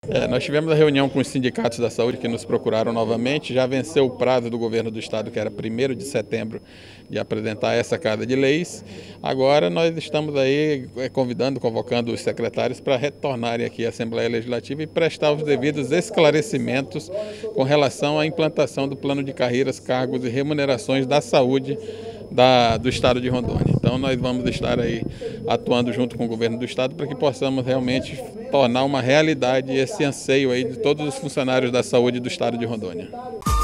Nós tivemos a reunião com os sindicatos da saúde que nos procuraram novamente, já venceu o prazo do governo do estado, que era 1º de setembro, de apresentar essa casa de leis. Agora nós estamos aí convocando os secretários para retornarem aqui à Assembleia Legislativa e prestar os devidos esclarecimentos com relação à implantação do plano de carreiras, cargos e remunerações da saúde do estado de Rondônia. Então nós vamos estar aí atuando junto com o governo do estado para que possamos realmente tornar uma realidade esse anseio aí de todos os funcionários da saúde do estado de Rondônia.